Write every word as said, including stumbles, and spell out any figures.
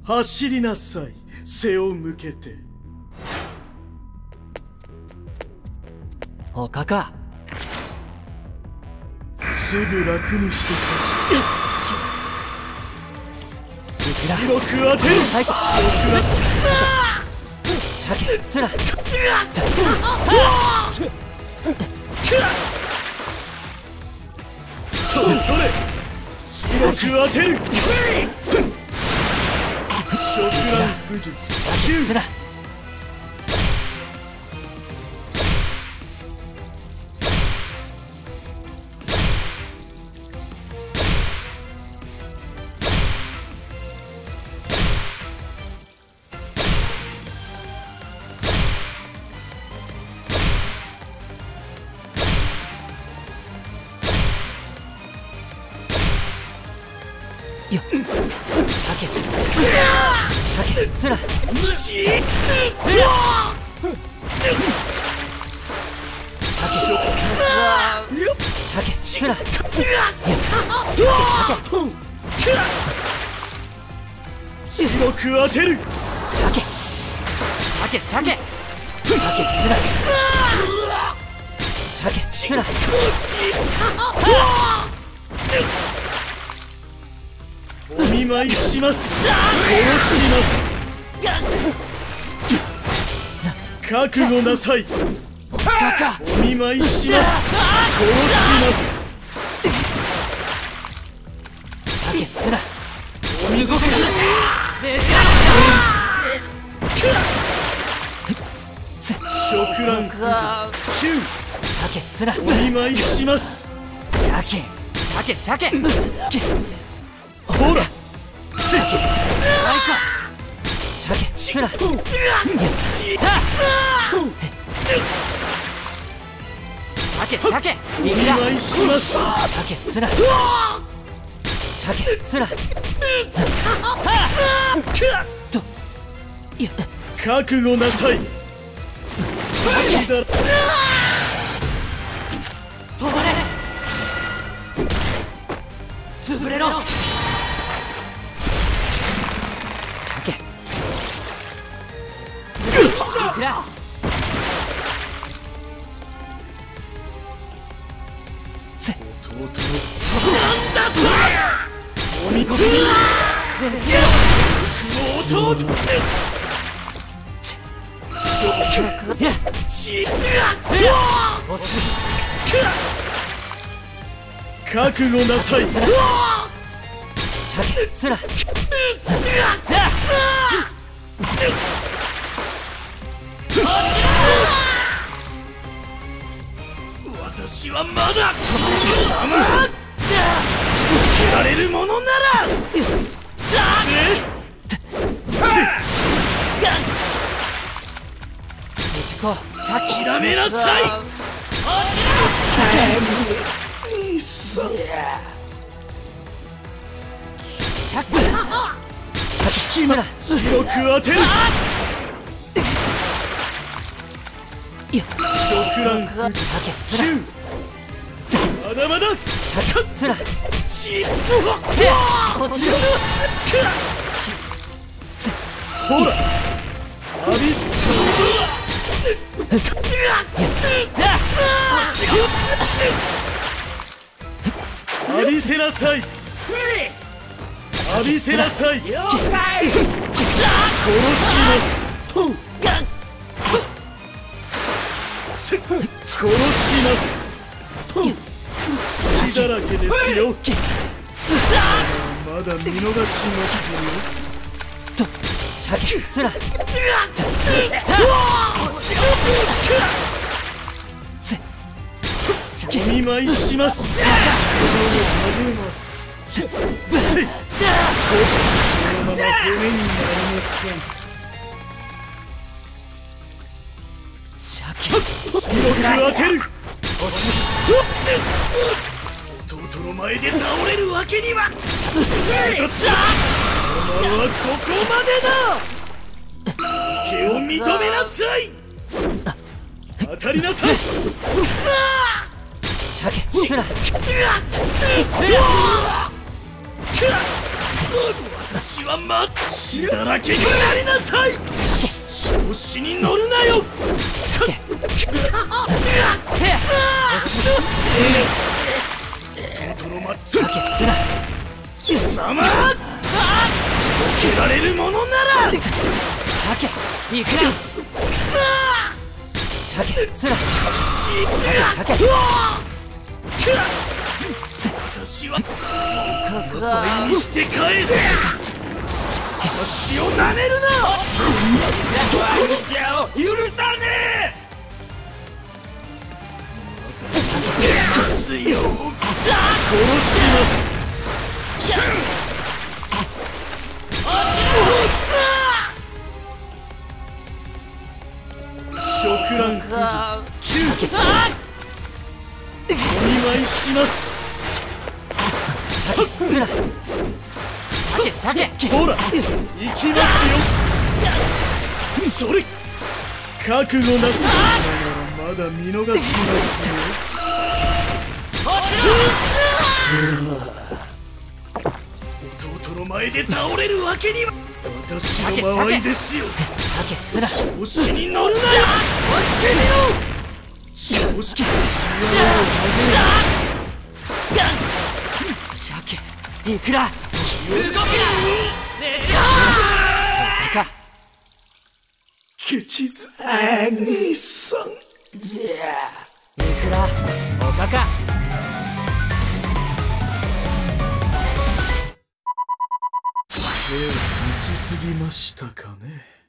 走りなさい、背を向けて。 他か。 すぐ楽にして差し広く当てる。 はい鮭つらそれそれ広く当てる。触乱武術つらよっ鮭鮭つら虫鮭つら広く当てる。 鮭鮭鮭鮭つら鮭つらお見舞いします。殺します。覚悟なさい。お見舞いします。殺します。 鮭つら鬼ごっこ触乱武術九。 鮭つらお見舞いします。 鮭鮭鮭ほら鮭つら鮭鮭お見舞いします。 鮭つら鮭つらといや覚悟なさい。 止まれ潰れろ鮭いくらせ弟のなんだとお見事に弟覚悟なさい。 鮭つら私はまだ貴様つけられるものなら諦めなさい。兄さんつら広く当てる。触乱鮭つらまだまだ鮭つらしこっちほらアビス浴びせなさい。浴びせなさい。殺します殺します血だらけですよ。まだ見逃しますよ。 と鮭つらお見舞いします。励ますせい。このまま骨になりません。 鮭広く当てる。弟の前で倒れるわけには。そのままはここまでだ。毛を認めなさい。当たりなさい。 鮭つら私私はマッチだらけになりなさい。調子に乗るなよ。トロマッチ貴様、受けられるものなら鮭いくら鮭つら鮭鮭私は倍にして返す。私をなめるな。を許さねえ。ますよ、殺します。食乱不術きゅうお見舞いします。ほら、行きますよ。それ覚悟なくまだ見逃しますよ。弟の前で倒れるわけには。私の間合いですよ。調子に乗るなよ。押してみろ。調子に鮭いくら動けなかケチズ兄さんいくらおかか手を抜きすぎましたかね。